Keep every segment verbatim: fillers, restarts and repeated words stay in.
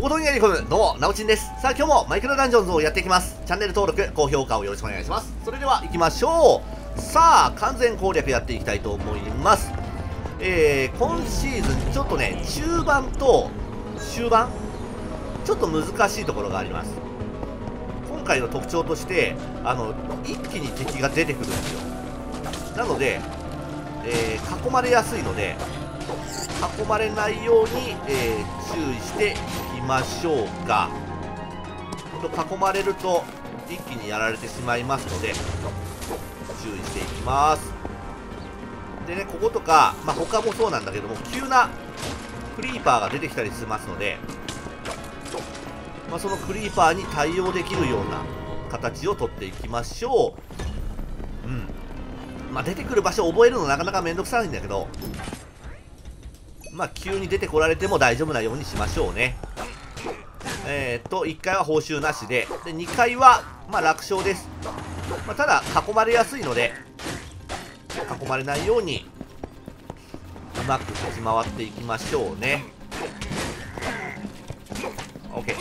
ことんやり込む、どうも、なおちんです。さあ、今日もマイクロダンジョンズをやっていきます。チャンネル登録、高評価をよろしくお願いします。それでは行きましょう。さあ、完全攻略やっていきたいと思います。えー、今シーズン、ちょっとね、中盤と終盤、ちょっと難しいところがあります。今回の特徴として、あの、一気に敵が出てくるんですよ。なので、えー、囲まれやすいので、囲まれないように、えー、注意していきましょうか。囲まれると一気にやられてしまいますので注意していきます。でね、こことか、まあ、他もそうなんだけども、急なクリーパーが出てきたりしますので、まあ、そのクリーパーに対応できるような形をとっていきましょう。うんまあ、出てくる場所を覚えるのなかなかめんどくさいんだけど、まあ、急に出てこられても大丈夫なようにしましょうね。えー、っと、いっかいは報酬なしで、でにかいは、まあ、楽勝です。まあ、ただ、囲まれやすいので、囲まれないように、うまく立ち回っていきましょうね。OK。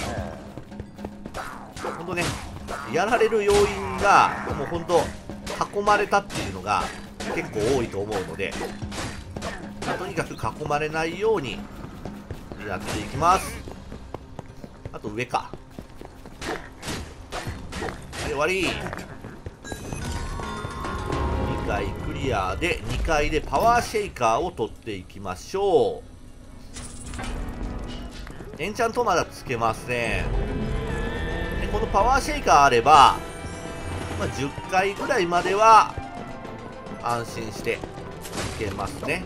ほんとね、やられる要因が、もうほんと、囲まれたっていうのが結構多いと思うので、まあ、とにかく囲まれないようにやっていきます。あと上か。はい、終わり。にかいクリアで、にかいでパワーシェイカーを取っていきましょう。エンチャントまだつけません。でこのパワーシェイカーあれば、まあ、じゅっかいぐらいまでは安心していけますね。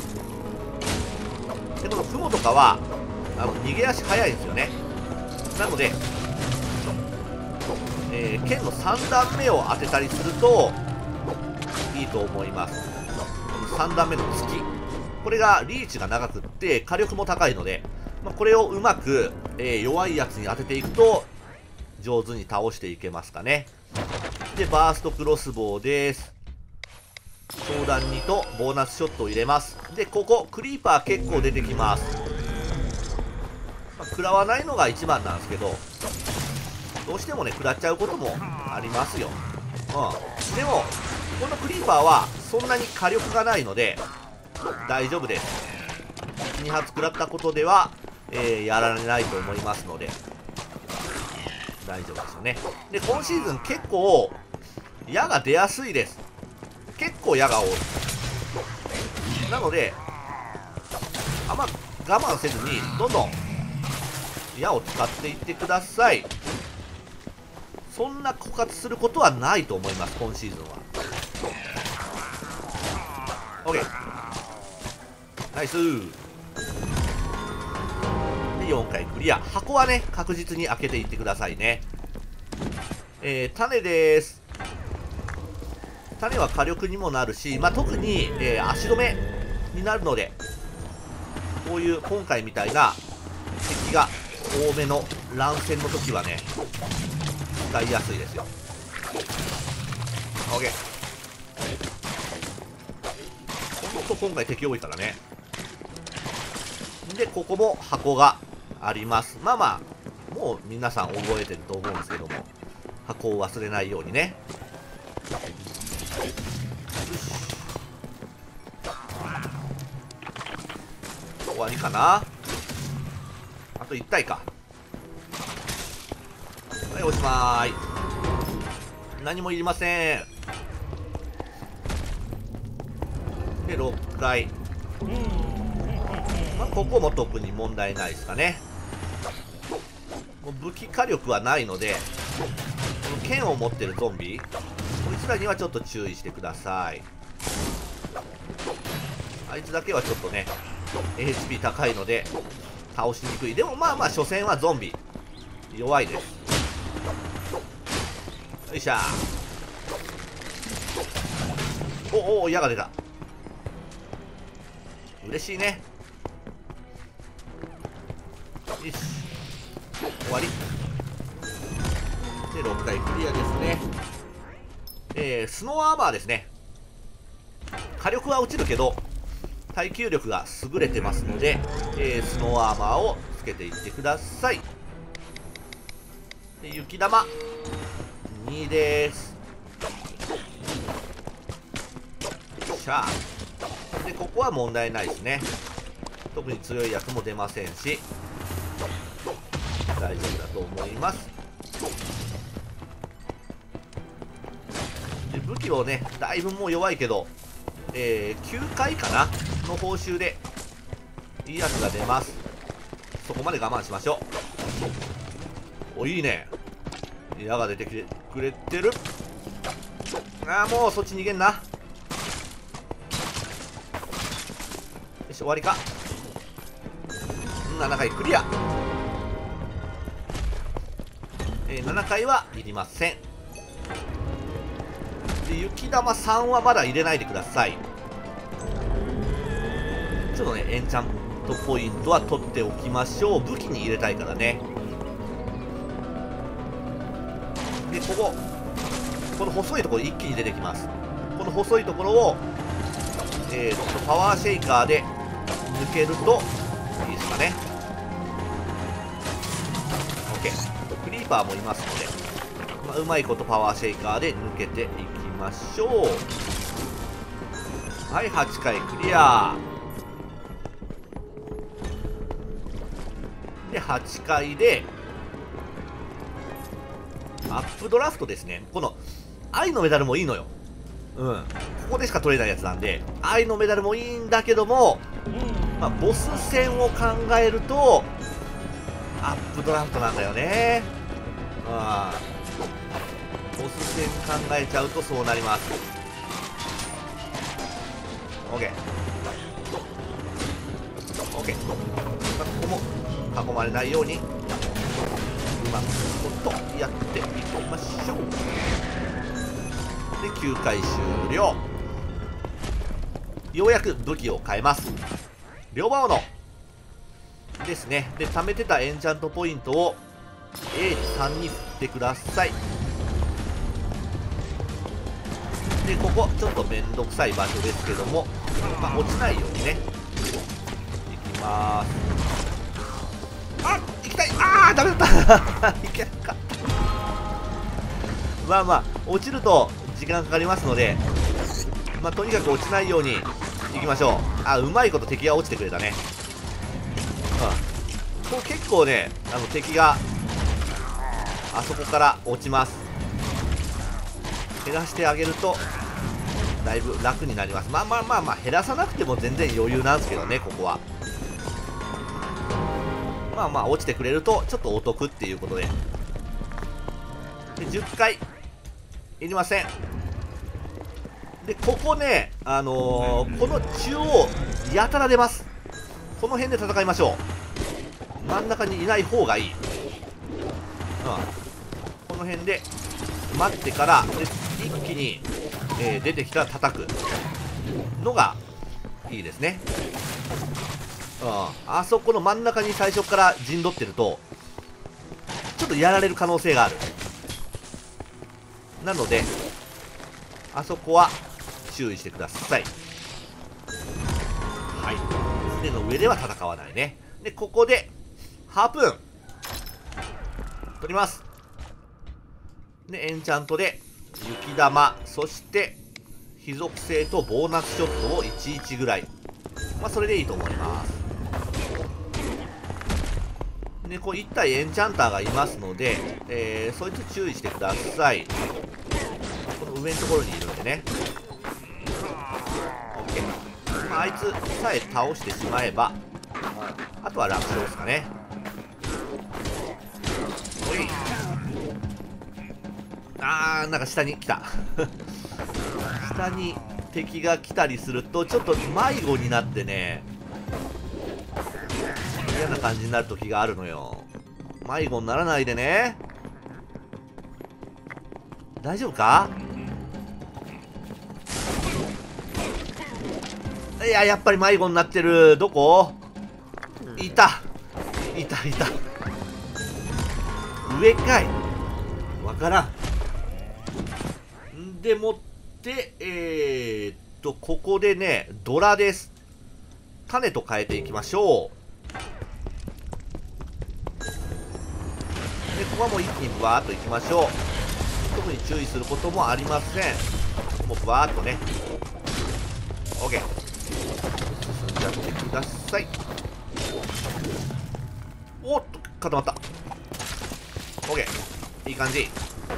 でこの雲とかはあの逃げ足早いんですよね。なので、えー、剣のさん段目を当てたりするといいと思います。さん段目の突き、これがリーチが長くって火力も高いので、まあ、これをうまく、えー、弱いやつに当てていくと上手に倒していけますかね。でバーストクロスボウです。長弾にとボーナスショットを入れます。でここクリーパー結構出てきます。まあ、食らわないのが一番なんですけど、どうしてもね食らっちゃうこともありますよ。うんでもこのクリーパーはそんなに火力がないので大丈夫です。に発食らったことでは、えー、やられないと思いますので大丈夫ですよね。で今シーズン結構矢が出やすいです。結構矢が多い。なのであんま我慢せずにどんどん矢を使っていってください。そんな枯渇することはないと思います今シーズンは。 OK ナイスでよんかいクリア。箱はね確実に開けていってくださいね。えー、種です。種は火力にもなるし、まあ、特に、えー、足止めになるので、こういう今回みたいな敵が多めの乱戦の時はね使いやすいですよ。 OK。 ほんと今回敵多いからね。でここも箱があります。まあまあもう皆さん覚えてると思うんですけども、箱を忘れないようにね。終わりかな。あといち体か。はいおしまーい。何もいりません。でろっかい、まあ、ここも特に問題ないですかね。もう武器火力はないので、この剣を持ってるゾンビこいつらにはちょっと注意してください。あいつだけはちょっとね エイチピー 高いので倒しにくい。でもまあまあ所詮はゾンビ弱いです。よいしゃー。おお矢が出た。嬉しいね。よし終わりでろっかいクリアですね。えー、スノーアーマーですね。火力は落ちるけど耐久力が優れてますので、えー、スノーアーマーをつけけていってください。で雪玉にです。しゃあでここは問題ないですね。特に強いやつも出ませんし大丈夫だと思います。で武器をねだいぶもう弱いけど、えー、きゅうかいかなの報酬でいいやつが出ます。そこまで我慢しましょう。おいいね、矢が出てきてくれてる。ああもうそっち逃げんな。よし終わりか。ななかいクリア。えー、ななかいはいりません。で雪玉さんはまだ入れないでください。ちょっとねエンチャントポイントは取っておきましょう。武器に入れたいからね。でこここの細いところ一気に出てきます。この細いところをえー、っとパワーシェイカーで抜けるといいですかね。 OK。 クリーパーもいますので、まあ、うまいことパワーシェイカーで抜けていきましょう。はい、はちかいクリアではちかいでアップドラフトですね。この愛のメダルもいいのよ。うんここでしか取れないやつなんで愛のメダルもいいんだけども、まあ、ボス戦を考えるとアップドラフトなんだよね。うんボス戦考えちゃうとそうなります。 OK OK。 ここも囲まれないようにうまくことやっていきましょう。できゅうかい終了。ようやく武器を変えます。両刃斧ですね。で貯めてたエンチャントポイントを エーさん に振ってください。でここちょっとめんどくさい場所ですけども、まあ、落ちないようにねいきまーす。あ行きたい。あーダメだったいけなかった。まあまあ落ちると時間かかりますので、まあ、とにかく落ちないようにいきましょう。あうまいこと敵が落ちてくれたね。うんこう結構ねあの敵があそこから落ちます。減らしてあげるとだいぶ楽になります。まあまあまあまあ減らさなくても全然余裕なんですけどね。ここはまあまあ落ちてくれるとちょっとお得っていうことで。でじゅっかいいりません。でここねあのー、この中央やたら出ます。この辺で戦いましょう。真ん中にいない方がいい。うんこの辺で待ってからで一気に、えー、出てきたら叩くのがいいですね。うんあそこの真ん中に最初から陣取ってるとちょっとやられる可能性がある。なのであそこは注意してください。はい船の上では戦わないね。でここでハープーン取ります。でエンチャントで雪玉そして非属性とボーナスショットをいちいちぐらい、まあそれでいいと思います。でこういち体エンチャンターがいますので、えー、そいつ注意してください。この上のところにいるんでね。 OK、まあ、あいつさえ倒してしまえばあとは楽勝ですかね。おいあーなんか下に来た下に敵が来たりするとちょっと迷子になってね嫌な感じになる時があるのよ。迷子にならないでね。大丈夫か。いややっぱり迷子になってる。どこいたいたいた上かいわからん。でもってえー、っとここでねドラです。種と変えていきましょでここはもう一気にブワーっといきましょう。特に注意することもありません。もうブワーっとね。 OK、 進んじゃってください。おっと固まった。 OK、 いい感じ。い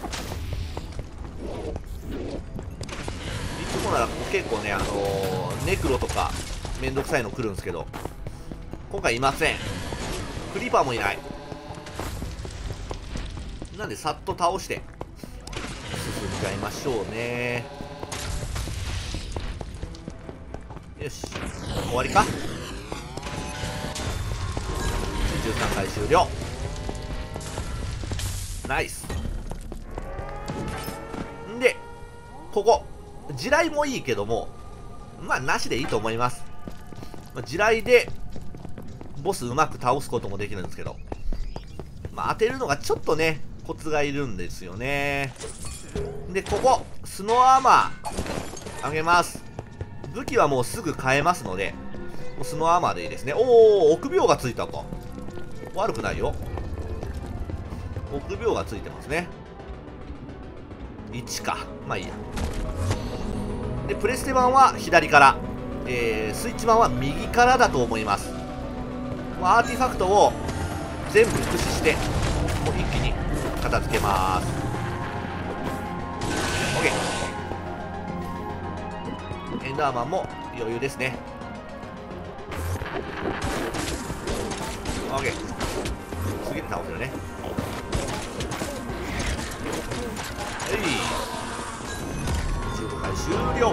つもなら結構ね、あのー、ネクロとかめんどくさいの来るんですけど、今回いません。クリーパーもいない。なんでさっと倒して進んじゃいましょうね。よし、終わりか。じゅうさんかい終了。ナイス。んでここ地雷もいいけども、まあなしでいいと思います。まあ、地雷でボスうまく倒すこともできるんですけど、まあ、当てるのがちょっとねコツがいるんですよね。でここスノーアーマーあげます。武器はもうすぐ変えますので、もうスノーアーマーでいいですね。おお、臆病がついたか。悪くないよ。臆病がついてますね。いちか、まあいいや。でプレステ版は左から、えー、スイッチ版は右からだと思います。アーティファクトを全部駆使してもう一気に片付けます。 OK、 エンダーマンも余裕ですね。 OK、 次で倒せるね。はい、じゅうごかい終了。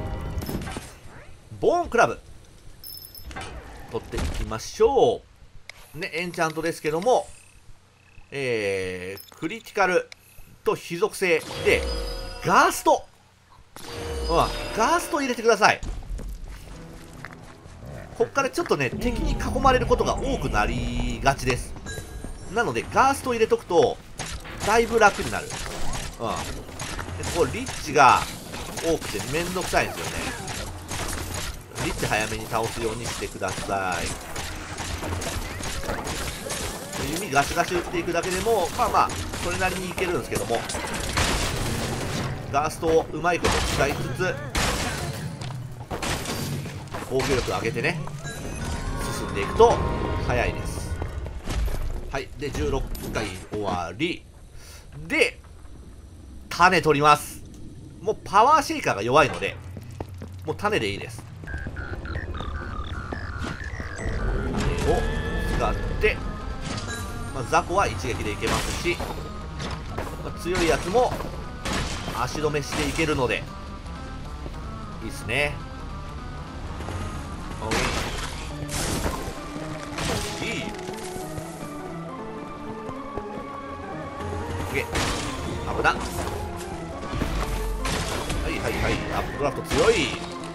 ボーンクラブ取っていきましょう。ね、エンチャントですけども、えー、クリティカルと非属性で、ガースト、うん、ガースト入れてください。こっからちょっとね、敵に囲まれることが多くなりがちです。なので、ガースト入れとくと、だいぶ楽になる。うん。で、ここ、リッチが多くてめんどくさいんですよね。リッチ早めに倒すようにしてください。弓ガシガシ打っていくだけでもまあまあそれなりにいけるんですけども、ガーストをうまいこと使いつつ防御力上げてね進んでいくと早いです。はい、でじゅうろっかい終わりで種取ります。もうパワーシェイカーが弱いのでもう種でいいです。種を使って、まあ、雑魚は一撃でいけますし、まあ、強いやつも足止めしていけるのでいいですね。いい。危な。はいはいはい、アップドラフト強い。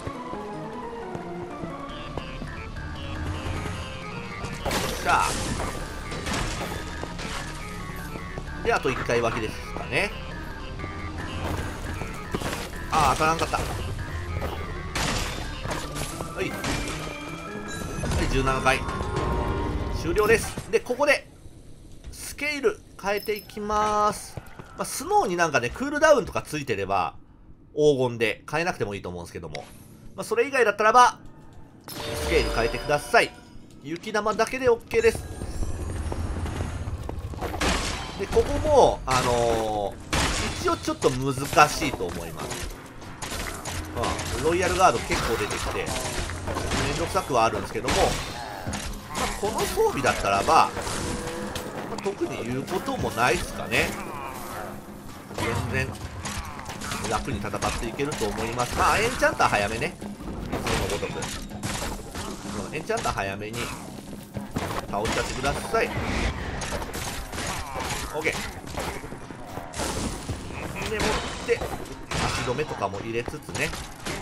さあであといっかい脇ですかね。ああ当たらんかった。はいはい、じゅうななかい終了です。でここでスケール変えていきます。まあ、スノーになんかねクールダウンとかついてれば黄金で変えなくてもいいと思うんですけども、まあ、それ以外だったらばスケール変えてください。雪玉だけで OK です。でここもあのー、一応ちょっと難しいと思います。うん、ロイヤルガード結構出てきてめんどくさくはあるんですけども、まあ、この装備だったらば、まあ、特に言うこともないですかね。全然楽に戦っていけると思います。まあエンチャンター早めね、いつものごとく、うん、エンチャンター早めに倒しちゃってください。 OK で持って足止めとかも入れつつね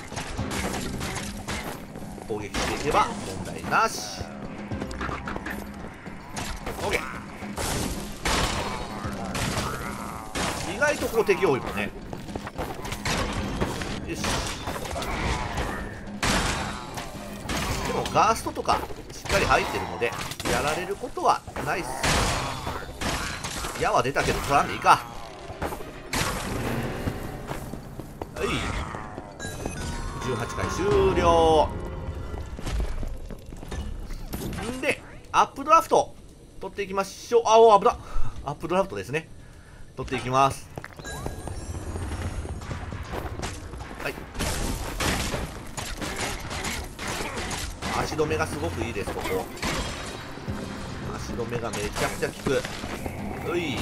攻撃していけば問題なし。 OK 意外とこう敵多いもんね。よし、でもガーストとかしっかり入ってるのでやられることはないっす。 矢は出たけど取らんでいいか。はいじゅうはちかい終了。んでアップドラフト取っていきましょう。あお危な。アップドラフトですね。取っていきます。はい足止めがすごくいいです。ここ足止めがめちゃくちゃ効く。うい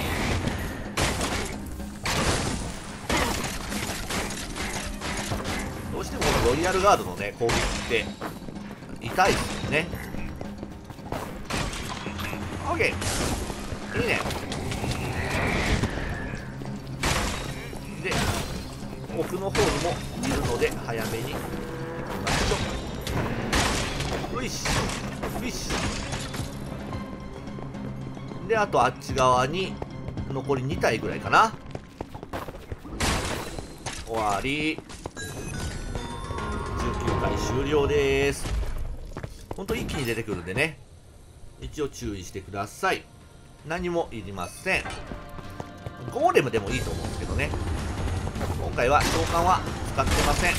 どうしてもこのロイヤルガードのね攻撃って痛いですよね。オッケーいいね。で奥の方にもいるので早めに行きましょう。よいしよいしであとあっち側に残りに体ぐらいかな。終わり。じゅうきゅうかい終了です。ほんと一気に出てくるんでね一応注意してください。何もいりません。ゴーレムでもいいと思うんですけどね今回は召喚は使ってません。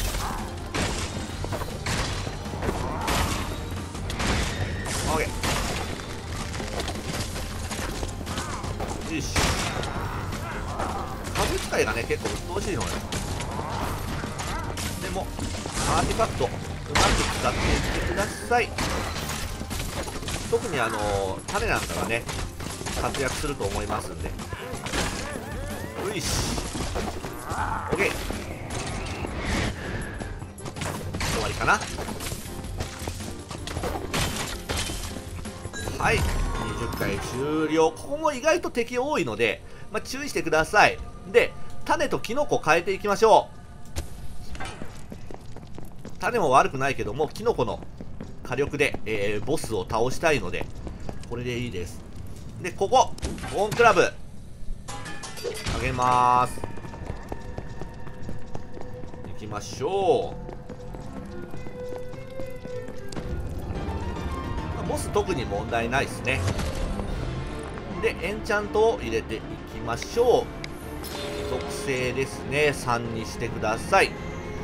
オッケーよし風使いがね結構鬱陶しいのよ。でもアーティファクトうまく使っていってください。特にあの種なんかがね活躍すると思いますんで。よいし OK 終わりかな。はいにじゅっかい終了。ここも意外と敵多いので、まあ、注意してください。で種とキノコ変えていきましょう。種も悪くないけどもキノコの火力で、えー、ボスを倒したいのでこれでいいです。でここボーンクラブあげまーす。行きましょう、まあ、ボス特に問題ないですね。でエンチャントを入れていきましょう。属性ですねさんにしてください。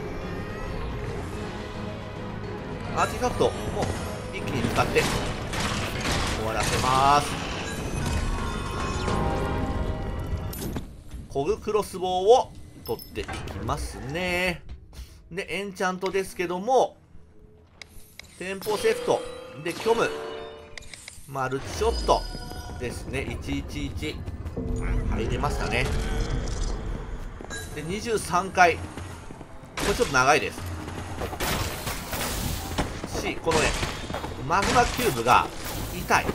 アーティファクトも一気に使って終わらせます。コグクロスボウを取っていきますね。でエンチャントですけどもテンポセフトで虚無マルチショットですね。いちいちいち入れましたね。でにじゅうさんかいこれちょっと長いですしこのねマグマキューブが痛い、うん、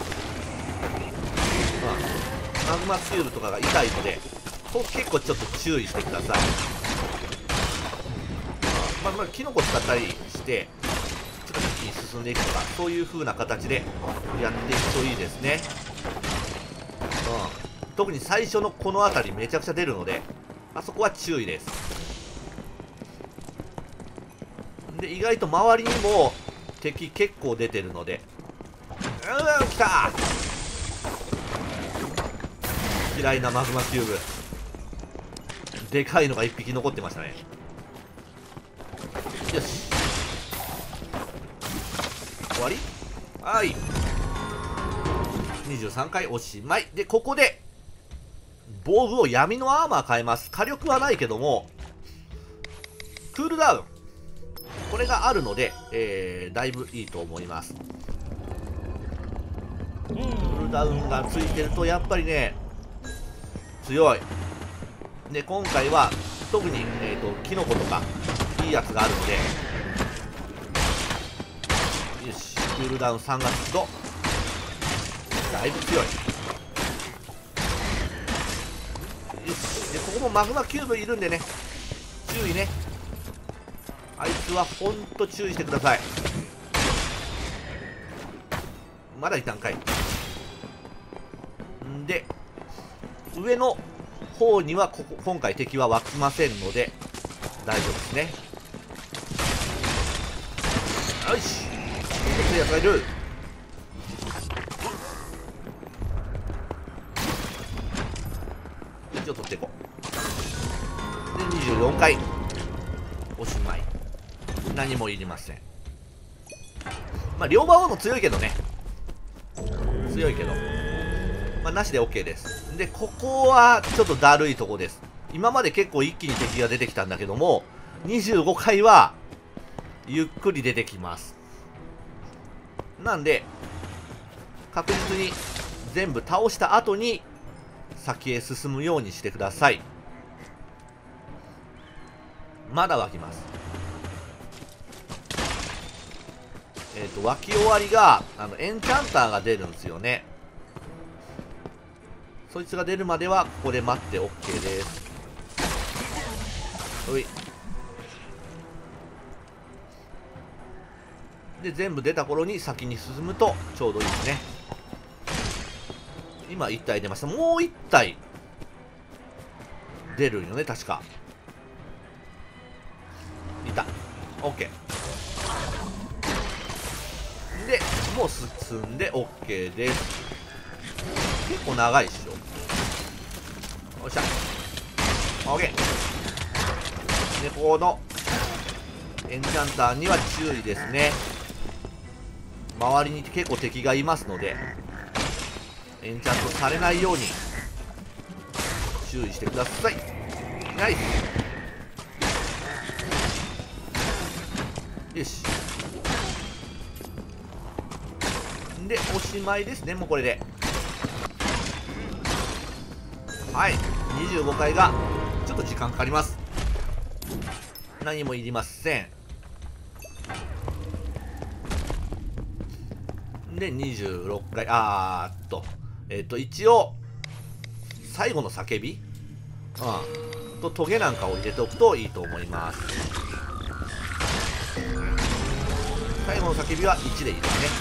マグマキューブとかが痛いのでここ結構ちょっと注意してください。まあまあキノコ使ったりしてちょっと一気に進んでいくとかそういう風な形でやっていくといいですね。うん、特に最初のこの辺りめちゃくちゃ出るのであそこは注意です。で意外と周りにも敵結構出てるのでうーん来た嫌いなマグマキューブでかいのがいっぴき残ってましたね。よし終わり。はいにじゅうさんかいおしまいでここで防具を闇のアーマー変えます。火力はないけどもクールダウンこれがあるので、えー、だいぶいいと思います。クールダウンがついてるとやっぱりね強い。で今回は特に、えーと、キノコとかいいやつがあるのでよしクールダウンさんがつくとだいぶ強い。よしでここもマグマキューブいるんでね注意ね。あいつはほんと注意してください。まだいたんかい。んで上の方にはここ今回敵は湧きませんので大丈夫ですね。よし強いやつがいる。 一応取っていこう。でにじゅうよんかいおしまい。何もいりません。まあ両馬王も強いけどね、強いけどまあなしで OK です。でここはちょっとだるいとこです。今まで結構一気に敵が出てきたんだけども、にじゅうごかいはゆっくり出てきます。なんで確実に全部倒した後に先へ進むようにしてください。まだ湧きます。えっと湧き終わりがあのエンチャンターが出るんですよね。そいつが出るまではここで待って OK です。ほいで全部出た頃に先に進むとちょうどいいですね。今いち体出ました。もういち体出るんよね確か。いた OK でもう進んで OK です。結構長いっしょ。よっしゃ OK でこのエンチャンターには注意ですね。周りに結構敵がいますのでエンチャントされないように注意してください。ナイス。よしでおしまいですね。もうこれではいにじゅうごかいがちょっと時間かかります。何もいりません。でにじゅうろっかいあーっとえっ、ー、と一応最後の叫び、うん、とトゲなんかを入れておくといいと思います。最後の叫びはいちでいいですね。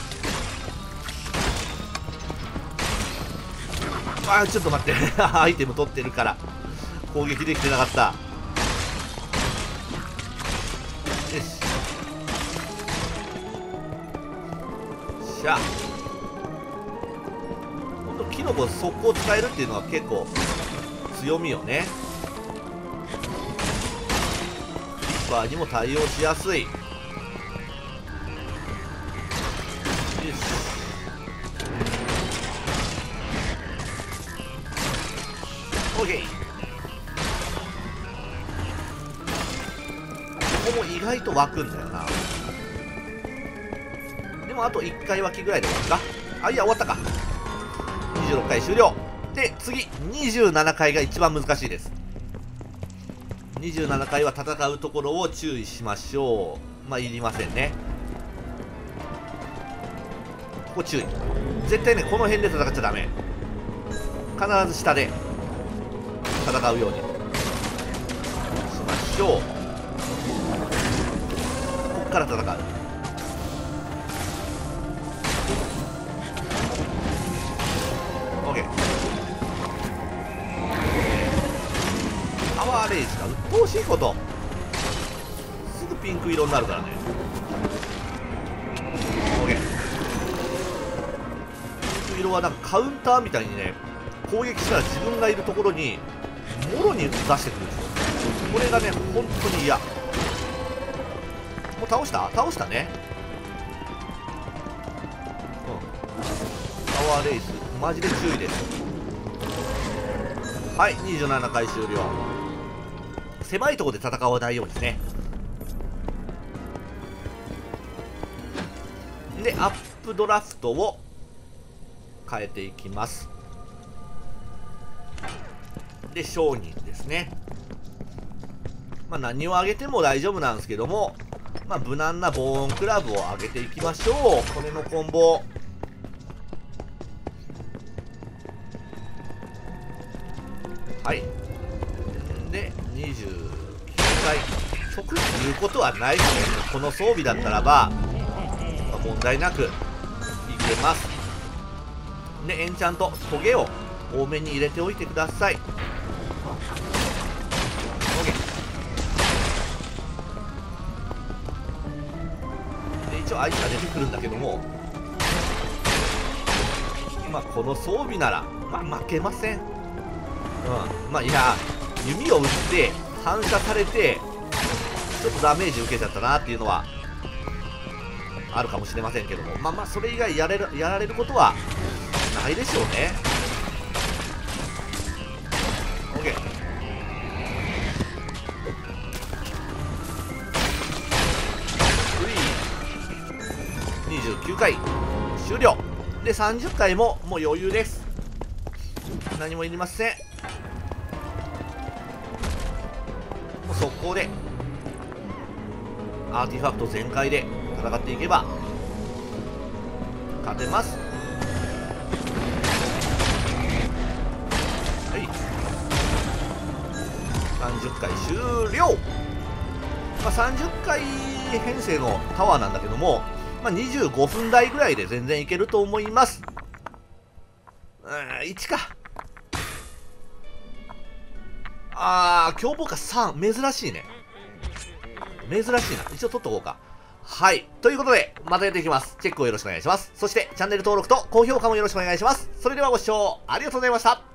あーちょっと待ってアイテム取ってるから攻撃できてなかった。よししゃほんとキノコ速攻使えるっていうのは結構強みよね。リッパーにも対応しやすい。よし OK。 ここも意外と湧くんだよな。でもあといっかい湧きぐらいで終わるか。あいや終わったか。にじゅうろっかい終了で次にじゅうななかいが一番難しいです。にじゅうななかいは戦うところを注意しましょう。まあいりませんね。ここ注意。絶対ねこの辺で戦っちゃダメ。必ず下で戦うようにしましょう。こっから戦う。オッケー。パワーレイジが鬱陶しいこと。すぐピンク色になるからね。オッケー。ピンク色はなんかカウンターみたいにね、攻撃したら自分がいるところにもろに出してくるんですよ。これがね本当に嫌。もう倒した倒したね。うんパワーレイスマジで注意です。はいにじゅうななかい終了。狭いところで戦わないようにですね。でアップドラフトを変えていきます。で商人ですね。まあ何を上げても大丈夫なんですけども、まあ無難なボーンクラブを上げていきましょう。これのコンボはいでにじゅうきゅうかい特に言うことはないですね。この装備だったらば、まあ、問題なくいけます。でエンチャントトゲを多めに入れておいてください。で一応相手が出てくるんだけども、まあこの装備ならまあ負けません。 うん、まあいや弓を撃って反射されてちょっとダメージ受けちゃったなっていうのはあるかもしれませんけども、まあまあそれ以外やれるやられることはないでしょうね。 OK。 にじゅうきゅうかい終了で、さんじゅっかいももう余裕です。何もいりません。もう速攻でアーティファクト全開で戦っていけば勝てます。はい、さんじゅっかい終了。まあ、さんじゅっかい編成のタワーなんだけども、まあ、にじゅうごふん台ぐらいで全然いけると思います。うん、いちか。あー、凶暴化さん、珍しいね。珍しいな。一応取っとこうか。はい。ということで、またやっていきます。チェックをよろしくお願いします。そして、チャンネル登録と高評価もよろしくお願いします。それではご視聴ありがとうございました。